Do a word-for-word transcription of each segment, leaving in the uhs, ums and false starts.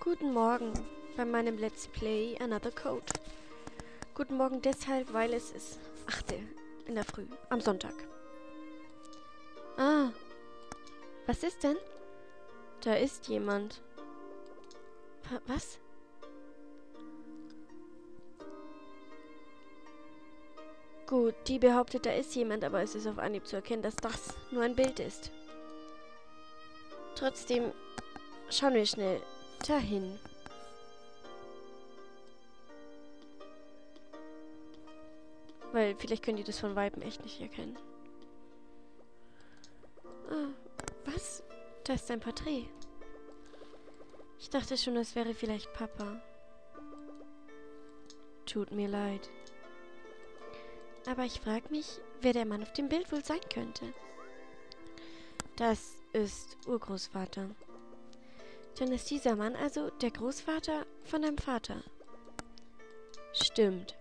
Guten Morgen bei meinem Let's Play Another Code. Guten Morgen deshalb, weil es ist achte in der Früh, am Sonntag. Ah, was ist denn? Da ist jemand. Wa- Was? Gut, die behauptet, da ist jemand, aber es ist auf Anhieb zu erkennen, dass das nur ein Bild ist. Trotzdem schauen wir schnell dahin. Weil vielleicht können die das von Weitem echt nicht erkennen. Ah, was? Da ist ein Porträt. Ich dachte schon, das wäre vielleicht Papa. Tut mir leid. Aber ich frage mich, wer der Mann auf dem Bild wohl sein könnte. Das ist Urgroßvater. Dann ist dieser Mann also der Großvater von deinem Vater. Stimmt.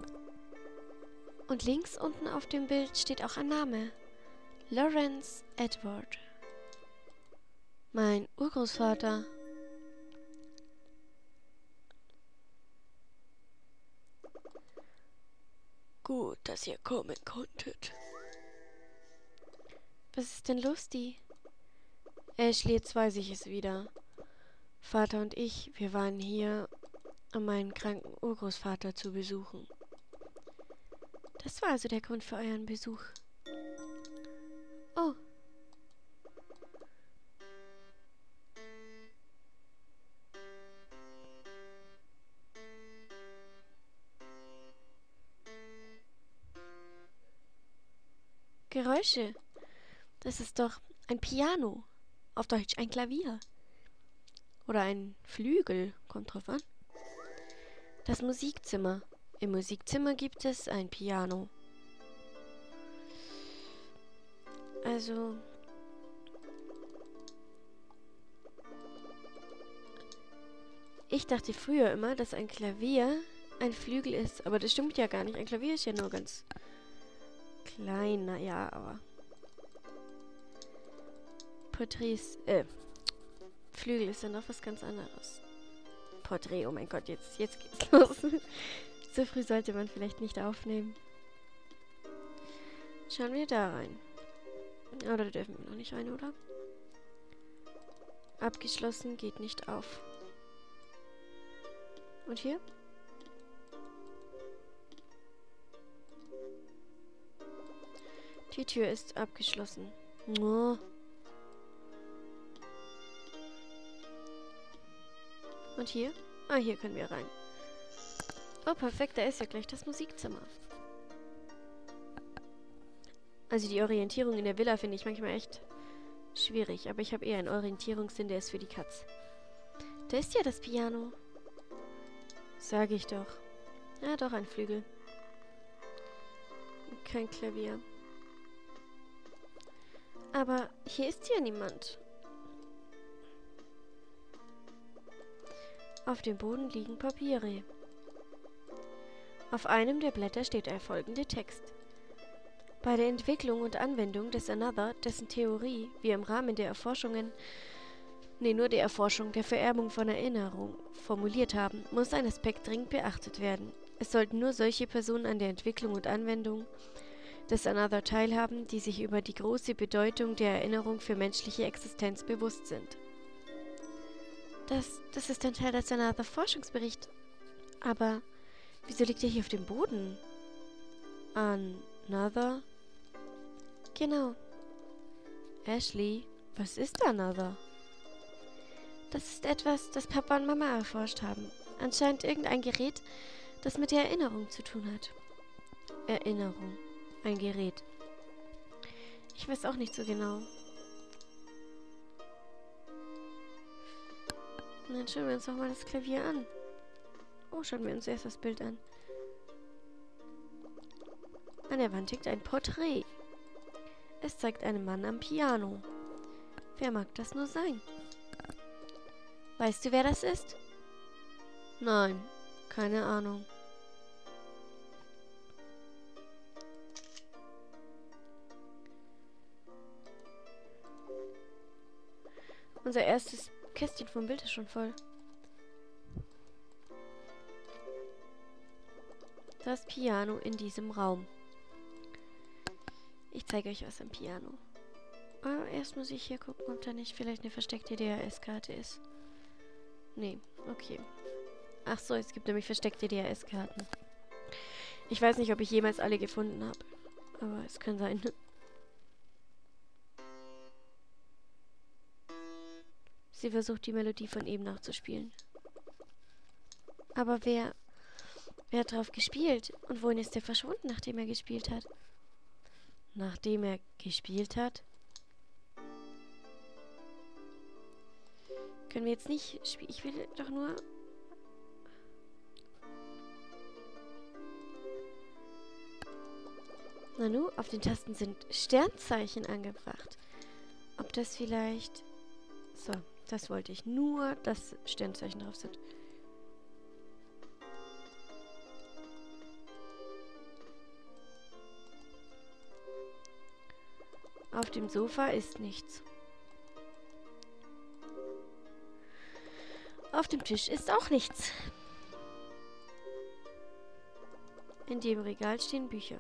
Und links unten auf dem Bild steht auch ein Name. Lawrence Edward. Mein Urgroßvater. Gut, dass ihr kommen konntet. Was ist denn los, die? Ashley, jetzt weiß ich es wieder. Vater und ich, wir waren hier, um meinen kranken Urgroßvater zu besuchen. Das war also der Grund für euren Besuch. Oh. Geräusche. Das ist doch ein Piano. Auf Deutsch ein Klavier. Oder ein Flügel, kommt drauf an. Das Musikzimmer. Im Musikzimmer gibt es ein Piano. Also... Ich dachte früher immer, dass ein Klavier ein Flügel ist. Aber das stimmt ja gar nicht. Ein Klavier ist ja nur ganz klein. Naja, aber... Porträts... Äh... Flügel ist ja noch was ganz anderes. Porträt, oh mein Gott, jetzt, jetzt geht's los. So früh sollte man vielleicht nicht aufnehmen. Schauen wir da rein. Oder da dürfen wir noch nicht rein, oder? Abgeschlossen, geht nicht auf. Und hier? Die Tür ist abgeschlossen. Oh. Und hier? Ah, hier können wir rein. Oh, perfekt, da ist ja gleich das Musikzimmer. Also die Orientierung in der Villa finde ich manchmal echt schwierig. Aber ich habe eher einen Orientierungssinn, der ist für die Katz. Da ist ja das Piano. Sage ich doch. Ja, doch, ein Flügel. Kein Klavier. Aber hier ist ja niemand. Auf dem Boden liegen Papiere. Auf einem der Blätter steht der folgende Text. Bei der Entwicklung und Anwendung des Another, dessen Theorie wir im Rahmen der Erforschungen, nee, nur der Erforschung der Vererbung von Erinnerung formuliert haben, muss ein Aspekt dringend beachtet werden. Es sollten nur solche Personen an der Entwicklung und Anwendung des Another teilhaben, die sich über die große Bedeutung der Erinnerung für menschliche Existenz bewusst sind. Das, das ist ein Teil des Another Forschungsbericht. Aber wieso liegt er hier auf dem Boden? Another? Genau. Ashley, was ist Another? Das ist etwas, das Papa und Mama erforscht haben. Anscheinend irgendein Gerät, das mit der Erinnerung zu tun hat. Erinnerung. Ein Gerät. Ich weiß auch nicht so genau. Und dann schauen wir uns doch mal das Klavier an. Oh, schauen wir uns erst das Bild an. An der Wand hängt ein Porträt. Es zeigt einen Mann am Piano. Wer mag das nur sein? Weißt du, wer das ist? Nein, keine Ahnung. Unser erstes Kästchen vom Bild ist schon voll. das Piano in diesem Raum. Ich zeige euch was am Piano. Aber erst muss ich hier gucken, ob da nicht vielleicht eine versteckte D H S-Karte ist. Nee, okay. Ach so, es gibt nämlich versteckte D H S-Karten. Ich weiß nicht, ob ich jemals alle gefunden habe. Aber es kann sein. Sie versucht, die Melodie von eben nachzuspielen. Aber wer... Wer hat drauf gespielt? Und wohin ist der verschwunden, nachdem er gespielt hat? Nachdem er gespielt hat? Können wir jetzt nicht spielen? Ich will doch nur... Nanu, auf den Tasten sind Sternzeichen angebracht. Ob das vielleicht... So, das wollte ich. Nur, dass Sternzeichen drauf sind. Auf dem Sofa ist nichts. Auf dem Tisch ist auch nichts. In dem Regal stehen Bücher.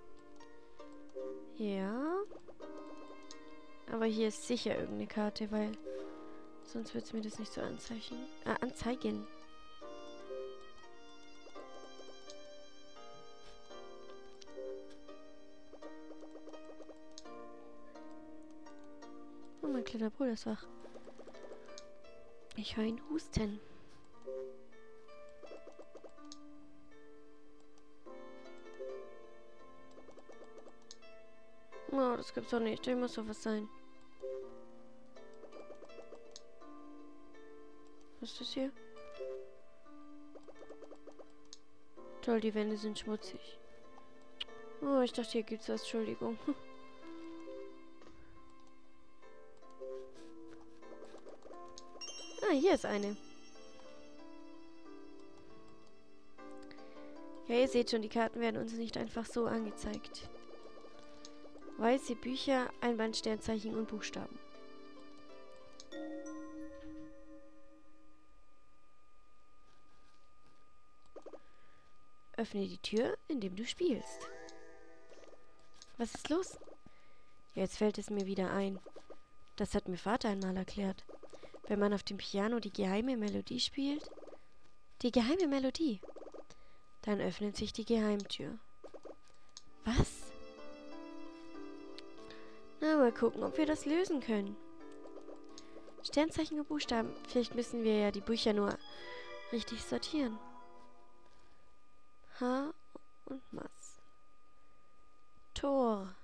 Ja. Aber hier ist sicher irgendeine Karte, weil sonst würde es mir das nicht so anzeichnen. Ah, anzeigen. Oh, mein kleiner Bruder ist wach. Ich höre ihn husten. Oh, das gibt's doch nicht. Da muss doch was sein. Was ist das hier? Toll, die Wände sind schmutzig. Oh, ich dachte, hier gibt's was. Entschuldigung. Ah, hier ist eine. Ja, ihr seht schon, die Karten werden uns nicht einfach so angezeigt. Weiße Bücher, Einband, Sternzeichen und Buchstaben. Öffne die Tür, indem du spielst. Was ist los? Jetzt fällt es mir wieder ein. Das hat mir Vater einmal erklärt. Wenn man auf dem Piano die geheime Melodie spielt, die geheime Melodie, dann öffnet sich die Geheimtür. Was? Na, mal gucken, ob wir das lösen können. Sternzeichen und Buchstaben. Vielleicht müssen wir ja die Bücher nur richtig sortieren. H und Maß. Tor.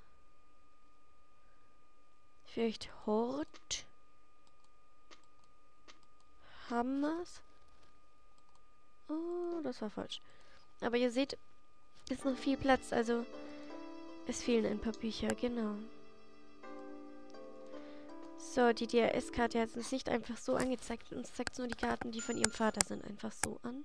Vielleicht Hort. Hammers. Oh, das war falsch. Aber ihr seht, es ist noch viel Platz, also es fehlen ein paar Bücher, genau. So, die D H S-Karte hat uns nicht einfach so angezeigt. Uns zeigt nur die Karten, die von ihrem Vater sind, einfach so an.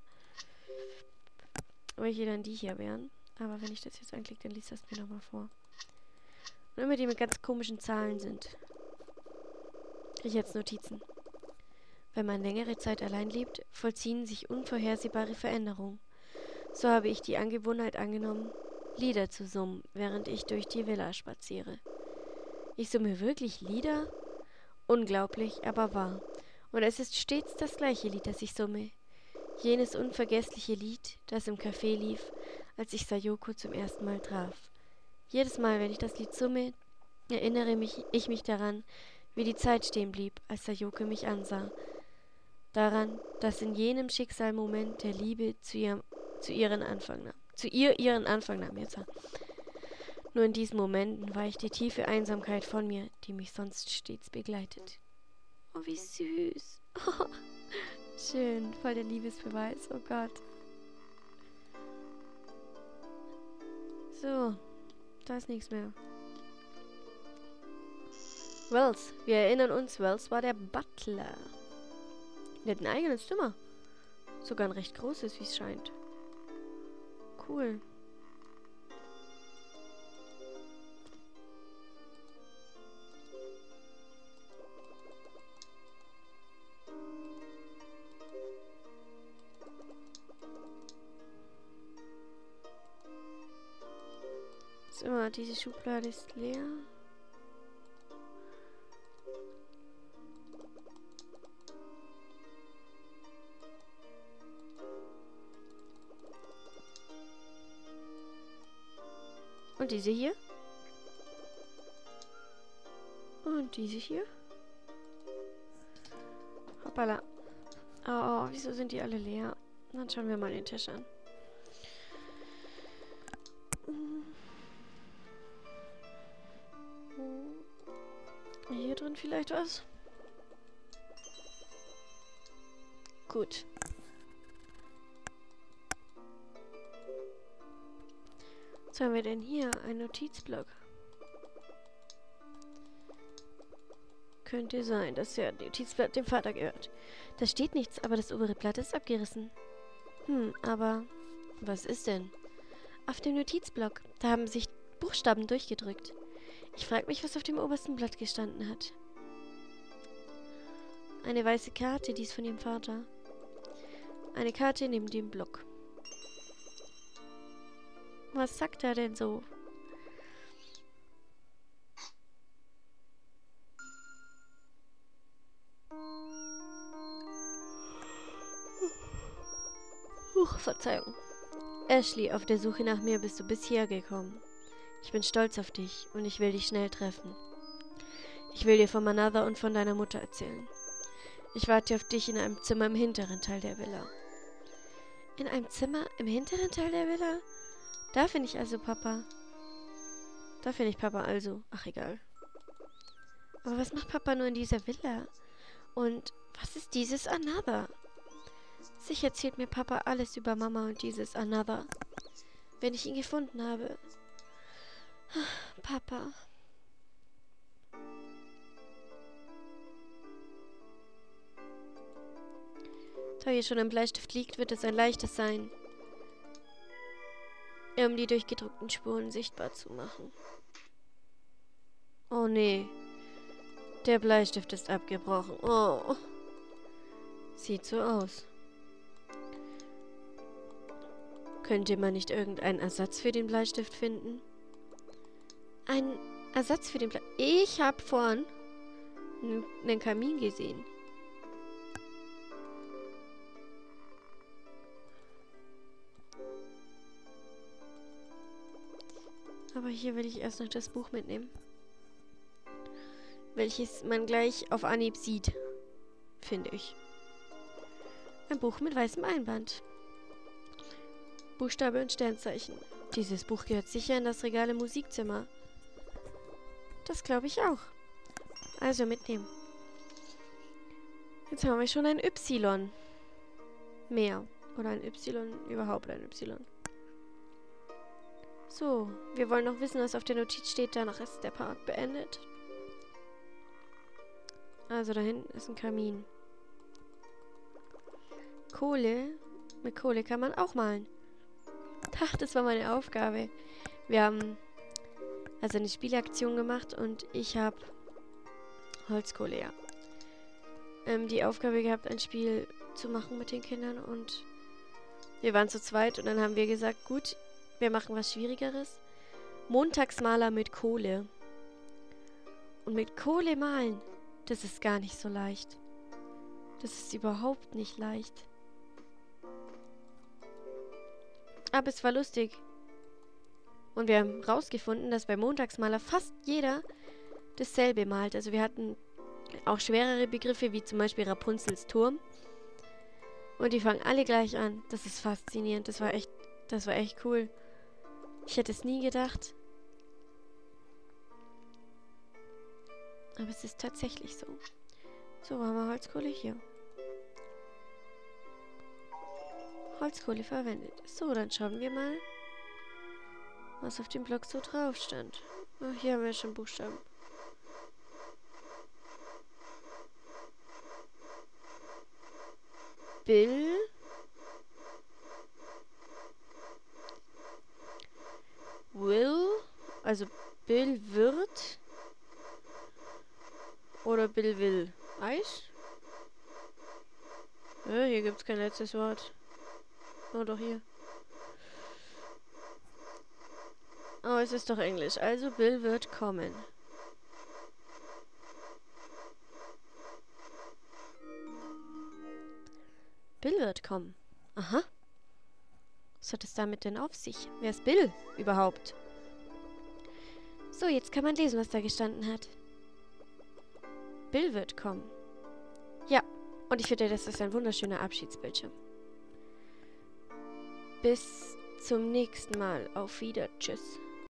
Welche dann die hier wären. Aber wenn ich das jetzt anklicke, dann liest das mir nochmal vor. Und immer die mit ganz komischen Zahlen sind. Kriege ich jetzt Notizen. Wenn man längere Zeit allein lebt, vollziehen sich unvorhersehbare Veränderungen. So habe ich die Angewohnheit angenommen, Lieder zu summen, während ich durch die Villa spaziere. Ich summe wirklich Lieder? Unglaublich, aber wahr. Und es ist stets das gleiche Lied, das ich summe. Jenes unvergessliche Lied, das im Café lief, als ich Sayoko zum ersten Mal traf. Jedes Mal, wenn ich das Lied summe, erinnere mich, ich mich daran, wie die Zeit stehen blieb, als Sayoko mich ansah. Daran, dass in jenem Schicksalmoment der Liebe zu ihrem, zu ihren Anfang nahm. Zu ihr ihren Anfang nahm, jetzt. Nur in diesen Momenten war ich die tiefe Einsamkeit von mir, die mich sonst stets begleitet. Oh, wie süß. Oh, schön, voll der Liebesbeweis, oh Gott. So, da ist nichts mehr. Wells, wir erinnern uns, Wells war der Butler. Der hat ein eigenes Zimmer. Sogar ein recht großes, wie es scheint. Cool. Ist immer, diese Schublade ist leer. Und diese hier. Und diese hier. Hoppala. Oh, wieso sind die alle leer? Dann schauen wir mal den Tisch an. Hier drin vielleicht was? Gut. Was haben wir denn hier? Ein Notizblock. Könnte sein, dass der Notizblatt dem Vater gehört. Da steht nichts, aber das obere Blatt ist abgerissen. Hm, aber was ist denn? Auf dem Notizblock, da haben sich Buchstaben durchgedrückt. Ich frage mich, was auf dem obersten Blatt gestanden hat. Eine weiße Karte, die ist von ihrem Vater. Eine Karte neben dem Block. Was sagt er denn so? Huch, Verzeihung. Ashley, auf der Suche nach mir bist du bis hierher gekommen. Ich bin stolz auf dich und ich will dich schnell treffen. Ich will dir von Another und von deiner Mutter erzählen. Ich warte auf dich in einem Zimmer im hinteren Teil der Villa. In einem Zimmer im hinteren Teil der Villa? Da finde ich also Papa. Da finde ich Papa also. Ach, egal. Aber was macht Papa nur in dieser Villa? Und was ist dieses Another? Sicher erzählt mir Papa alles über Mama und dieses Another, wenn ich ihn gefunden habe. Papa. Da hier schon ein Bleistift liegt, wird es ein leichtes sein, um die durchgedruckten Spuren sichtbar zu machen. Oh nee. Der Bleistift ist abgebrochen. Oh. Sieht so aus. Könnte man nicht irgendeinen Ersatz für den Bleistift finden? Ein Ersatz für den Bleistift? Ich habe vorhin einen Kamin gesehen. Aber hier will ich erst noch das Buch mitnehmen. Welches man gleich auf Anhieb sieht. Finde ich. Ein Buch mit weißem Einband. Buchstabe und Sternzeichen. Dieses Buch gehört sicher in das Regal im Musikzimmer. Das glaube ich auch. Also mitnehmen. Jetzt haben wir schon ein Y. Mehr. Oder ein Y. Überhaupt ein Y. So, wir wollen noch wissen, was auf der Notiz steht. Danach ist der Part beendet. Also da hinten ist ein Kamin. Kohle. Mit Kohle kann man auch malen. Ach, das war meine Aufgabe. Wir haben also eine Spielaktion gemacht und ich habe Holzkohle, ja. Ähm, die Aufgabe gehabt, ein Spiel zu machen mit den Kindern und wir waren zu zweit und dann haben wir gesagt, gut, wir machen was Schwierigeres. Montagsmaler mit Kohle. Und mit Kohle malen, das ist gar nicht so leicht. Das ist überhaupt nicht leicht. Aber es war lustig. Und wir haben rausgefunden, dass bei Montagsmaler fast jeder dasselbe malt. Also wir hatten auch schwerere Begriffe, wie zum Beispiel Rapunzels Turm. Und die fangen alle gleich an. Das ist faszinierend. Das war echt, das war echt cool. Ich hätte es nie gedacht. Aber es ist tatsächlich so. So, haben wir Holzkohle hier. Holzkohle verwendet. So, dann schauen wir mal, was auf dem Block so drauf stand. Oh, hier haben wir schon Buchstaben. Bill. Will. Also Bill wird. Oder Bill will. Eis? Ja, hier gibt es kein letztes Wort. Oh, doch hier. Oh, es ist doch Englisch. Also Bill wird kommen. Bill wird kommen. Aha. Was hat es damit denn auf sich? Wer ist Bill überhaupt? So, jetzt kann man lesen, was da gestanden hat. Bill wird kommen. Ja, und ich finde, das ist ein wunderschöner Abschiedsbildschirm. Bis zum nächsten Mal. Auf Wieder. Tschüss.